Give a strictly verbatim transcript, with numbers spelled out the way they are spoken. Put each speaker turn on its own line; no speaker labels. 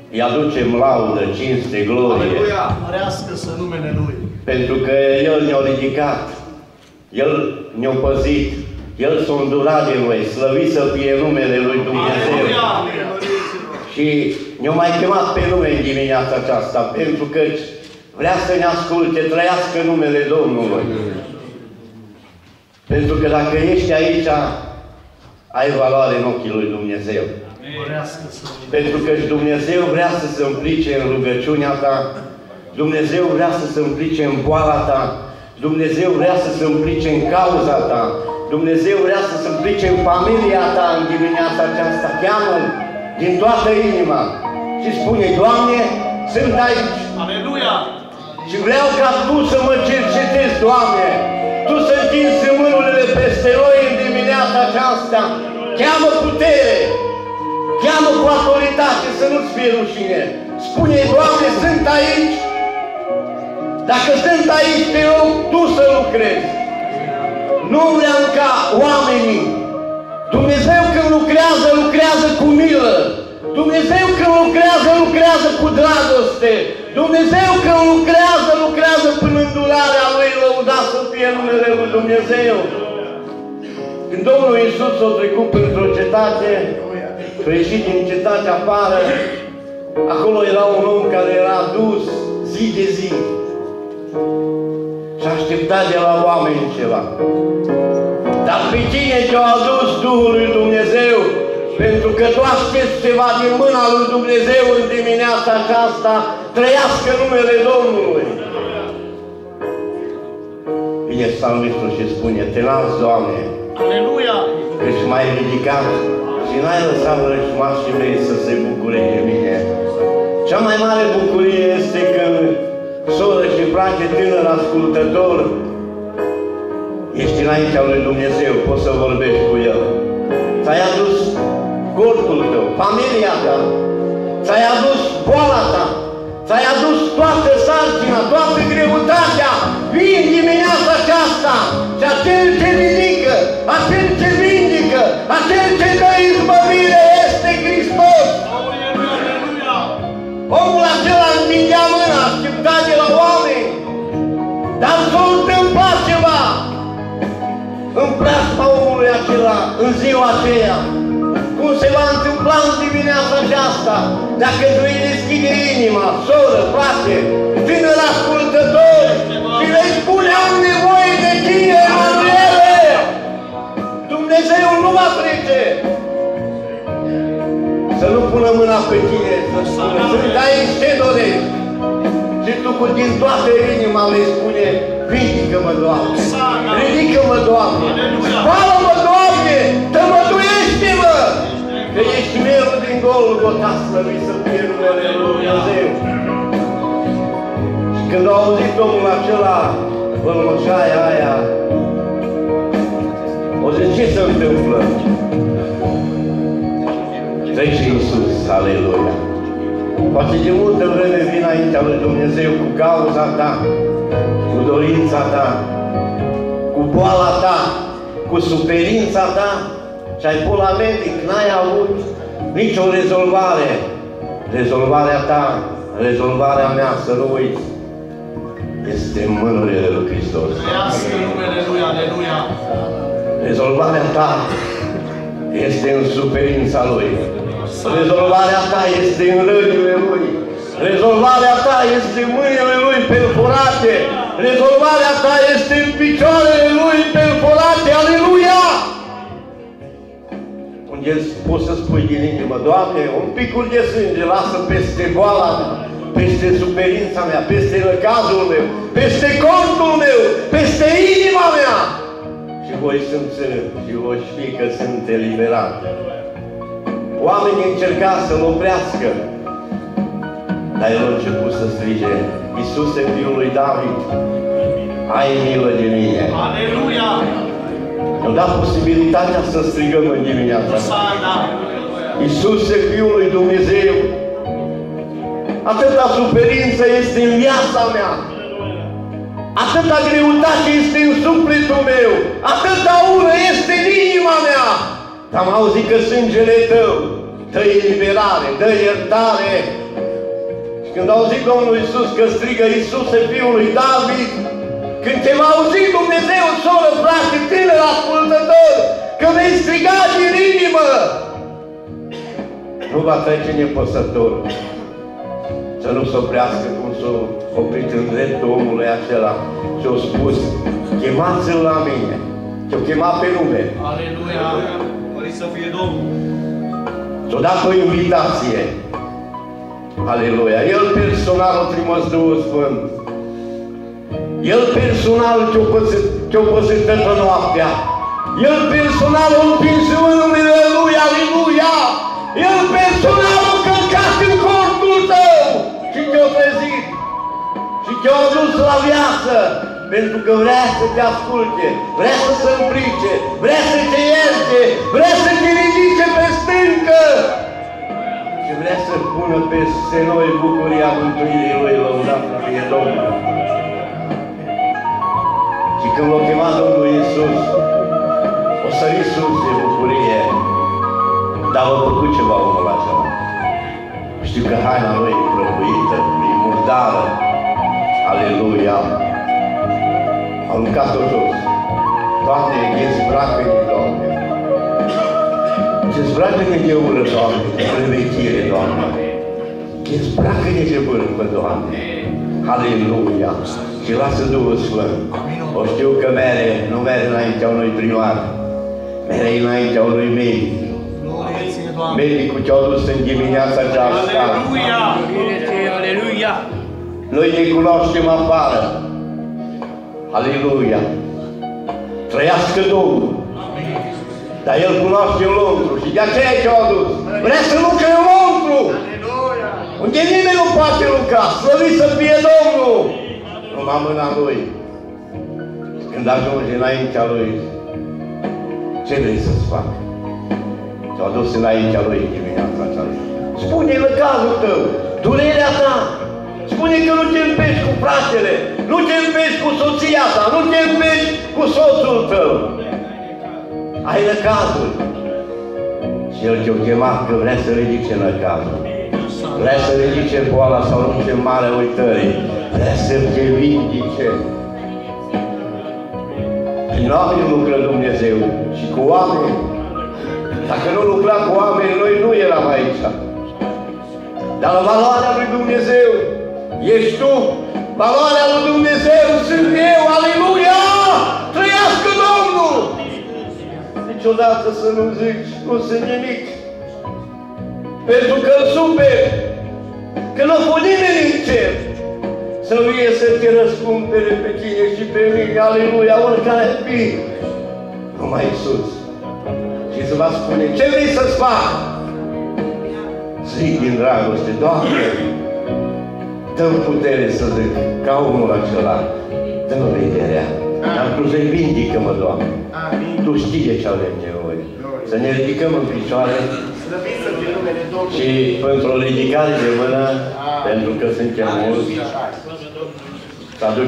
îi aducem laudă, cinste, glorie.
Aleluia! Mărească-să numele Lui.
Pentru că El ne-a ridicat, El ne-a păzit, El s-a îndurat de noi, slăvit să fie numele Lui Dumnezeu.
Aleluia!
Și ne-a mai chemat pe nume în dimineața aceasta, pentru că vrea să ne asculte, trăiască numele Domnului. Pentru că dacă ești aici, ai valoare în ochii lui Dumnezeu. Pentru că și Dumnezeu vrea să se implice în rugăciunea ta, Dumnezeu vrea să se implice în boala ta, Dumnezeu vrea să se implice în cauza ta, Dumnezeu vrea să se implice în familia ta în dimineața aceasta. Cheamă-L din toată inima și spune: Doamne, sunt aici.
Aleluia!
Și vreau ca Tu să mă cercetezi, Doamne. Tu să întinzi mânurile peste noi în dimineața aceasta. Cheamă putere, cheamă cu autoritate, să nu-ți fie rușine. Spune: Doamne, sunt aici. Dacă sunt aici, te rog Tu să lucrezi. Nu vreau ca oamenii. Dumnezeu când lucrează, lucrează cu milă. Dumnezeu când lucrează, lucrează cu dragoste. Dumnezeu când lucrează, lucrează prin îndurarea Lui, lăudat să fie numele Lui Dumnezeu. Când Domnul Iisus a trecut printr-o cetate, a ieșit din cetate afară, acolo era un om care era dus zi de zi și aștepta de la oameni ceva. Dar pe tine te-a adus Duhul lui Dumnezeu, pentru că tu aștepți ceva din mâna lui Dumnezeu în dimineața aceasta. Trăiască numele Domnului. Vine psalmistul și spune: Te las, Doamne,
Aleluia!
că-și mai ridicat și n-ai lăsat vrăjmașii mei să se bucure de mine. Cea mai mare bucurie este când soră și frate, tânăr ascultător, ești înaintea lui Dumnezeu, poți să vorbești cu El. Ți-ai adus corpul tău, familia ta, ți-ai adus boala ta, ți-ai adus toată sarcina, toată greutatea. Vii în dimineața aceasta și acel ce ridică, acel ce vindică, acel ce dă izbăvire este Hristos. Omul acela întindea mâna, aștepta de la oameni, dar s-a întâmplat ceva în preajma omului acela, în ziua aceea. Cum se va întâmpla în dimineața aceasta, dacă tu îi deschide inima, soră, frate, tânăr ascultător, și le spune: am nevoie de tine, Emanuele! Dumnezeu nu va trece. Să nu pună mâna pe tine, să spună: sunt aici, ce dorești? Și tu cu din toată inima le spune: ridică-mă, Doamne! Ridică-mă, Doamne! Spală-mă, Doamne! Tămăduiește-mă! Că ești mielul din Golgota, slăvit să fie numele Lui Dumnezeu. Și când a auzit omul acela vălmășaia aia, o zis: ce se întâmplă? Trece Iisus, aleluia! Poate de multă vreme vin înaintea lui Dumnezeu cu cauza ta, cu dorința ta, cu boala ta, cu suferința ta, și ai pus la medic, n-ai avut nicio rezolvare. Rezolvarea ta, rezolvarea mea, să nu uiți, este în mânurile lui Hristos.
Trăiască numele Lui, aleluia!
Rezolvarea ta este în suferința Lui. Rezolvarea ta este în rănile Lui. Rezolvarea ta este în mâinile Lui perforate. Rezolvarea ta este în picioarele Lui perforate. Aleluia! Unde poți să spui din inimă: Doamne, un picul de sânge lasă peste boala mea, peste suferința mea, peste răcazul meu, peste contul meu, peste inima mea. Și voi simți și voi ști că sunt eliberat. Oamenii încerca să-L oprească, dar El a început să strige: Iisuse, Fiul lui David, ai milă de mine.
Aleluia!
Ne-a dat posibilitatea să strigăm în dimineața asta: Iisuse, Fiul lui Dumnezeu, atâta suferință este în viața mea, atâta greutate este în sufletul meu, atâta ură este în inima mea. Dar am auzit că sângele Tău dă eliberare, dă iertare, Și când a auzit Domnul Iisus că strigă Iisuse, Fiul lui David, când te va auzi Dumnezeu, soră, frate, tânăr, ascultător, că vei striga din inimă, nu va trece nepăsător. Să nu se oprească cum s-a oprit în dreptul omului acela și a spus, chemați-l la mine. Și-o chemat pe nume.
Aleluia! Mărit să fie Domnul!
Și-o dat o invitație. Aleluia! El personal o trimis Duhul Sfânt. El personal ce-o păzit, ce-o păzit toată noaptea. El personal o împins în numele Lui, aleluia! El personal o călcat în corpul tău și te-a trezit și te-a adus la viață, pentru că vrea să te asculte, vrea să se împlice, vrea să te ierte, vrea să te ridice pe stâncă și vrea să pună peste noi bucuria mântuirii Lui, lăudat să fie Domnul. Și când l-a chemat Domnul Iisus, o sărit sus de bucurie, dar a făcut ceva omul acela. Știu că haina lui e prăbuită, e murdară. Aleluia! A aruncat-o jos. Doamne, dezbracă-ne, Doamne. Dezbracă-ne de ură, Doamne, de prevechire, Doamne. Dezbracă-ne de vârfă, Doamne. Aleluia! Și lasă Duhul Sfânt. O știu că mere, nu mere înaintea unui primar, mere înaintea unui medic. Medicul ce-a dus în dimineața aceasta.
Aleluia! Aleluia!
Noi ne cunoaștem afară. Aleluia! Trăiască Domnul! Dar El cunoaște în lăuntru și de aceea ce-a adus. Vrea să lucre în lăuntru! Unde nimeni nu poate lucra. Slăvit să fie Domnul! Numai mâna Lui. Când ajunge înaintea Lui, ce vrei să-ți facă? S-a dus înaintea Lui în dimineața aceasta. Spune-i cazul tău, durerea ta. Spune că nu te împești cu fratele, nu te împești cu soția ta, nu te împești cu soțul tău. Ai năcazul. Și El te-a chemat că vrea să ridice năcazul. Vrea să ridice boala sau arunce în mare uitării. Vrea să te vindice. Prin oameni lucră Dumnezeu și cu oameni. Dacă nu lucra cu oameni, noi nu eram aici. Dar la valoarea lui Dumnezeu ești tu, valoarea lui Dumnezeu sunt eu, aleluia! Trăiască Domnul! Niciodată să nu zici, nu sunt nimic. Pentru că îl super, că nu a fost nimeni în cer să vie să te răscumpere pe tine și pe mine, aleluia, oricare ar fi, numai Iisus. Și să vă spune, ce vrei să-ți fac? Zic din dragoste, Doamne, dă-mi putere să zic, ca omul acela, dă-mi vederea. Dar Tu să-i vindică-mă, Doamne. Tu știi de ce avem nevoie. Să ne ridicăm în picioare și pentru o ridicare de mână, pentru că suntem mulți, să aduc